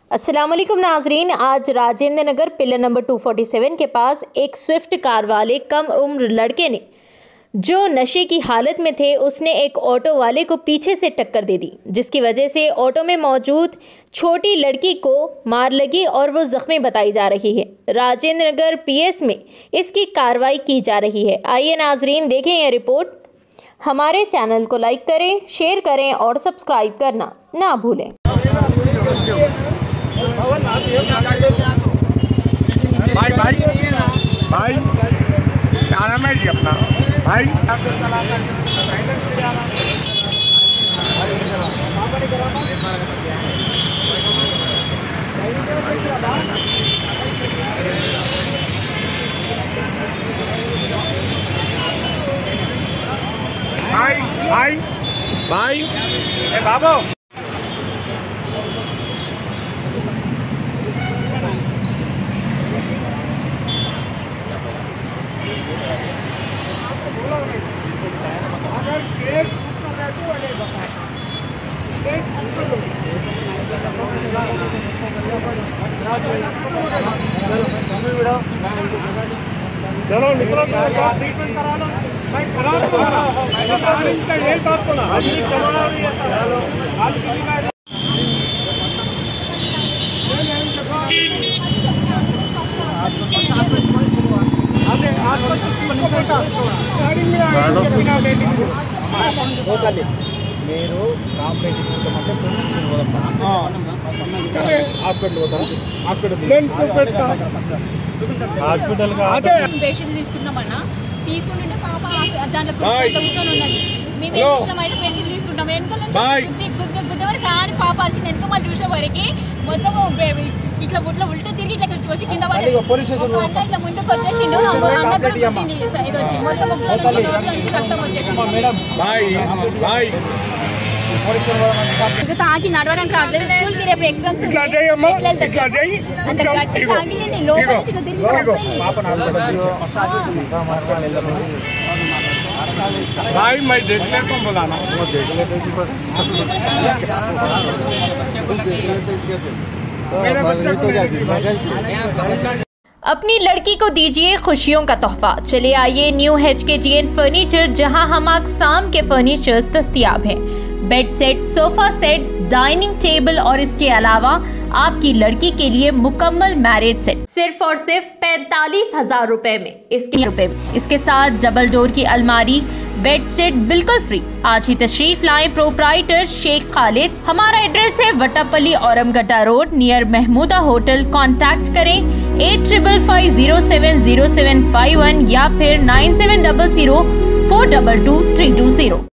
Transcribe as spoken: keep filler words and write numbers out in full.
अस्सलाम वालेकुम नाजरीन, आज राजेंद्र नगर पिलर नंबर दो सौ सैंतालीस के पास एक स्विफ्ट कार वाले कम उम्र लड़के ने जो नशे की हालत में थे उसने एक ऑटो वाले को पीछे से टक्कर दे दी, जिसकी वजह से ऑटो में मौजूद छोटी लड़की को मार लगी और वो जख्मी बताई जा रही है। राजेंद्र नगर पीएस में इसकी कार्रवाई की जा रही है। आइए नाजरीन देखें यह रिपोर्ट। हमारे चैनल को लाइक करें, शेयर करें और सब्सक्राइब करना ना भूलें। भाई भाई भाई क्या नाम है जी अपना भाई? भाई भाई भाई ए बाबू चलो निकलो, ट्रीटमेंट करा लो। मैं करा दूंगा इनका यही बात को ना మీరు కాంప్లైంట్ ఇచ్చుకుంటామంటే పోలీస్ స్టేషన్ పోదాం, హాస్పిటల్ పోతాం, హాస్పిటల్ హాస్పిటల్ పేషెంట్ తీసుకున్నామన్నా తీసుకుంటుంటే పాప దాంట్లో కూర్చొని ఉన్నది. మేము ఏం చేసినాం అయితే పేషెంట్ తీసుకుంటాం, వెనకాల నుంచి గుద్ద గుద్ద వరకు ఆడి పాప వచ్చింది. వెనక మళ్ళీ చూసే వరకు మొత్తం ఇట్లా ఇట్లా ఉల్టా తిరిగి ఇట్లా వచ్చి కింద పడి అన్న ఇట్లా ముందుకు వచ్చేసిండు. అన్న కూడా గుద్దింది ఇది వచ్చి మొత్తం నుంచి రక్తం వచ్చేసింది. తాకి నడవడానికి రాలేదు. స్కూల్కి రేపు ఎగ్జామ్స్ भाई मैं देखने को बोला ना, वो देख लेते मेरे बच्चे को अपनी लड़की को दीजिए खुशियों का तोहफा। चले आइए न्यू एच के जी एन फर्नीचर, जहां हम अक़साम के फर्नीचर्स दस्तयाब हैं। Bed set, sofa sets, dining table और इसके अलावा आपकी लड़की के लिए मुकम्मल मैरिज सेट सिर्फ और सिर्फ पैंतालीस हजार रुपए में। इसके रुपए में इसके साथ डबल डोर की अलमारी, बेड सेट बिल्कुल फ्री। आज ही तशरीफ लाएं। प्रोप्राइटर शेख खालिद। हमारा एड्रेस है Vatapalli Auramgadda road near Mahmooda hotel. Contact करें at triple five zero seven zero seven five one या फिर nine seven double zero four double two three two zero.